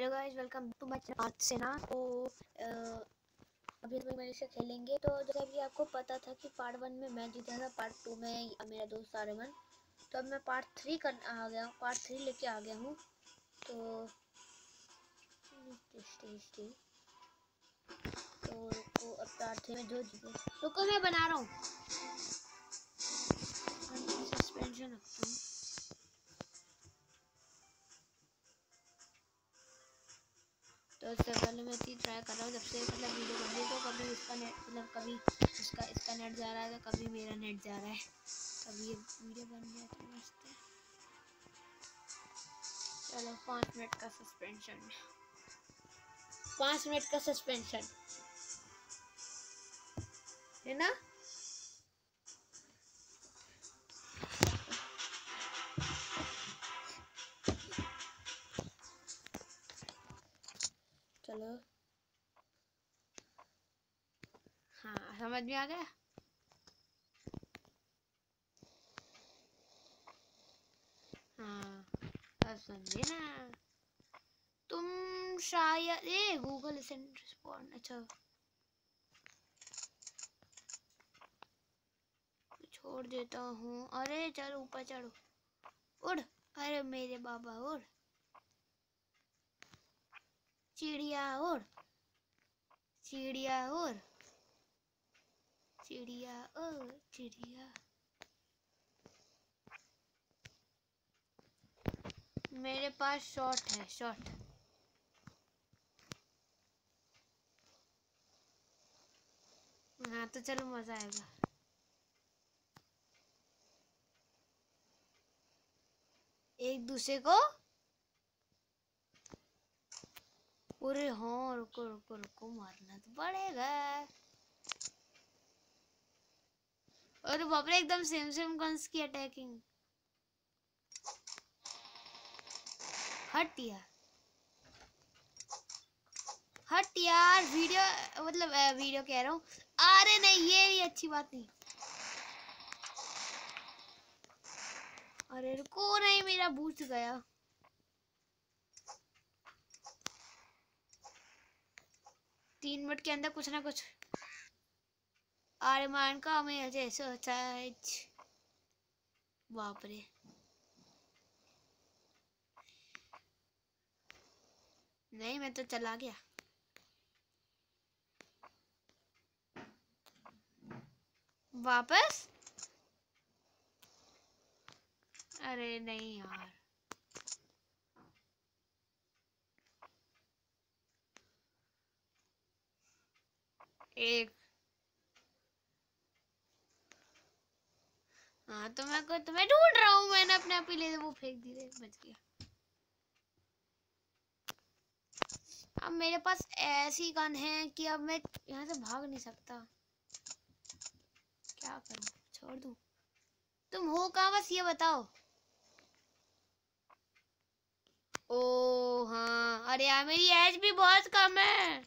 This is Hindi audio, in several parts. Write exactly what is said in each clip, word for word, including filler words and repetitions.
Hello guys, welcome to my channel. आज से ना तो अभी हम मेरे से खेलेंगे। तो जैसा कि आपको पता था कि पार्ट वन में मैं जीता था, पार्ट टू में मेरा दोस्त आर्यमन। तो अब मैं पार्ट थ्री कर आ गया हूँ, पार्ट थ्री लेके आ गया हूँ। तो तो रुको, अब पार्ट थ्री में जो जीते, रुको मैं बना रहा हूँ सस्पेंशन रखता हूँ। तो इससे पहले मैं इतनी ट्राई कर रहा हूँ जब से मतलब वीडियो बन रही। तो कभी इसका नेट मतलब कभी इसका इसका नेट जा रहा है, तो कभी मेरा नेट जा रहा है, कभी ये वीडियो बन गया तो मस्त है। चलो पाँच मिनट का सस्पेंशन, पाँच मिनट का सस्पेंशन है ना। चलो हाँ, समझ में आ गया। हाँ अब समझे ना तुम शायद। ए गूगल असिस्टेंट रिस्पॉन्ड, अच्छा छोड़ देता हूँ। अरे चलो ऊपर चढ़ो, उड़। अरे मेरे बाबा उड़, चिड़िया उड़, चिड़िया उड़, चिड़िया उड़, चिड़िया। मेरे पास शॉट है, शॉट। हाँ तो चलो मजा आएगा। एक दूसरे को, अरे हाँ रुको रुको रुको, मारना तो पड़ेगा। अरे बाप रे, एकदम सेम सेम गन्स की अटैकिंग। हट यार, हट यार। वीडियो मतलब वीडियो कह रहा हूँ। अरे नहीं, ये नहीं, अच्छी बात नहीं। अरे रुको, नहीं मेरा बूस्ट गया। तीन मिनट के अंदर कुछ ना कुछ। आर्यमान का मैं ऐसे सोचा। बाप रे, नहीं मैं तो चला गया वापस। अरे नहीं यार, एक। हाँ तो मैं को तुम्हें ढूंढ रहा हूँ, मैंने अपने आप ही ले वो फेंक दी रे, बच गया। अब मेरे पास ऐसी गन है कि अब मैं यहाँ से भाग नहीं सकता। क्या करूँ, छोड़ दूँ? तुम हो कहाँ, बस ये बताओ। ओ हाँ, अरे यार मेरी एज भी बहुत कम है।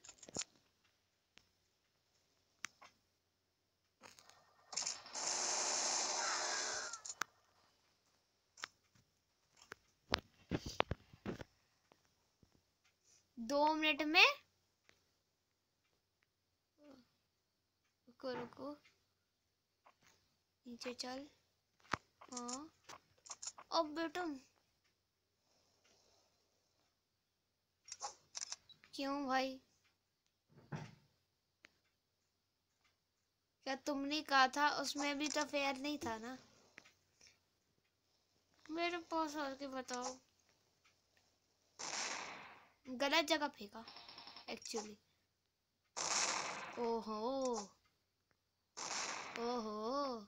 दो मिनट में, रुको रुको, नीचे चल। हाँ अब बेटा, क्यों भाई? क्या तुमने कहा था उसमें भी तो फेयर नहीं था ना? मेरे पास आके बताओ। गलत जगह फेंका एक्चुअली। ओहो ओहो,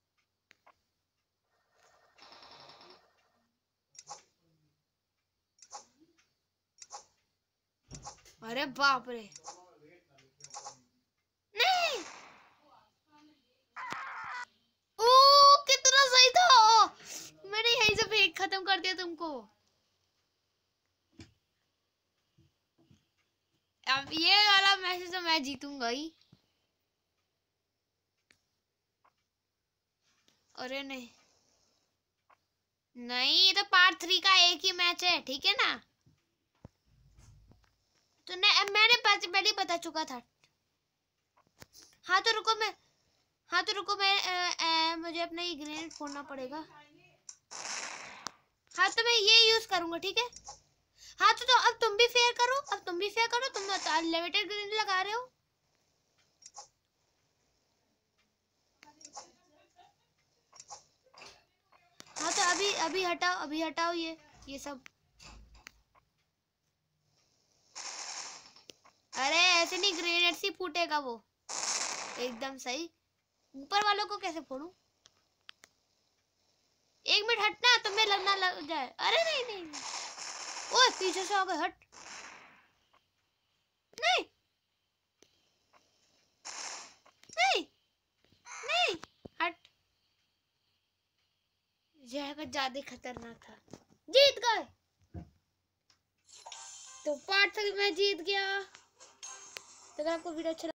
अरे बाप रे, नहीं। ओ कितना सही था, मैंने यहीं से फेंक खत्म कर दिया तुमको। अब ये वाला मैच तो मैं जीतूंगा ही। अरे नहीं नहीं, ये तो पार्ट थ्री का एक ही मैच है, ठीक है ना। तो ने, मैंने पहले ही बता चुका था। हाँ तो रुको मैं हाँ तो रुको मैं आ, आ, मुझे अपना ये ग्रेनेड फोड़ना पड़ेगा। हाँ तो मैं ये यूज करूंगा, ठीक है। हाँ तो, तो अब तुम भी फेयर करो, अब तुम भी फेयर करो। तुम अनलिमिटेड ग्रेनेड लगा रहे हो। हाँ तो अभी अभी हटाओ, अभी हटाओ ये ये सब। अरे ऐसे नहीं, ग्रेनेड से फूटेगा वो एकदम सही। ऊपर वालों को कैसे फोड़ूं? एक मिनट हटना, तुम्हें लगना लग जाए। अरे नहीं नहीं, नहीं। ओए पीछे से आ गए, हट। नहीं नहीं नहीं, हट। यह ज्यादा खतरनाक था। जीत गए तो पार्ट तक मैं जीत गया। तो अगर आपको वीडियो अच्छा